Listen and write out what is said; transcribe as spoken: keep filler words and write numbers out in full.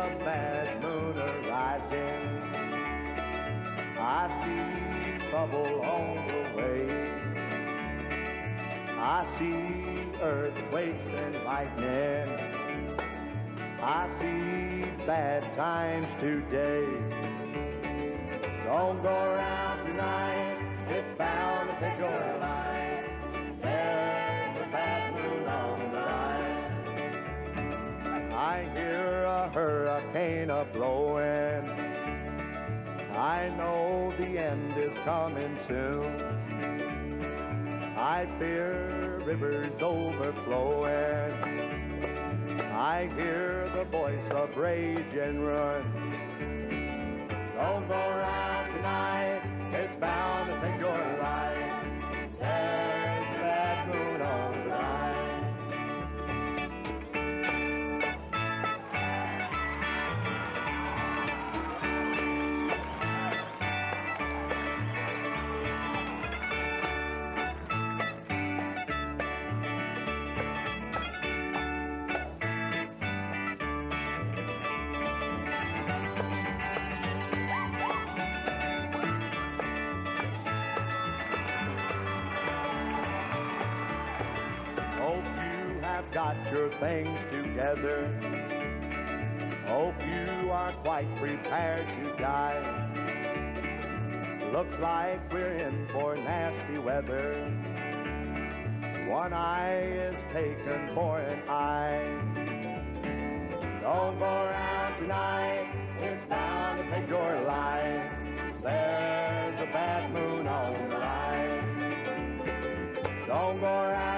a bad moon arising. I see trouble on the way. I see earthquakes and lightning. I see bad times today. Don't go around tonight, it's bound to take your life. There's a bad moon on the line. I hear a hurricane a-blowing. I know the end is coming soon. I fear rivers overflowing. I hear the voice of rage and ruin. Don't go around tonight, it's bound to take your life. There's that moon on the line. Got your things together. Hope you are quite prepared to die. Looks like we're in for nasty weather. One eye is taken for an eye. Don't go around tonight, it's bound to take your life. There's a bad moon on the line. Don't go around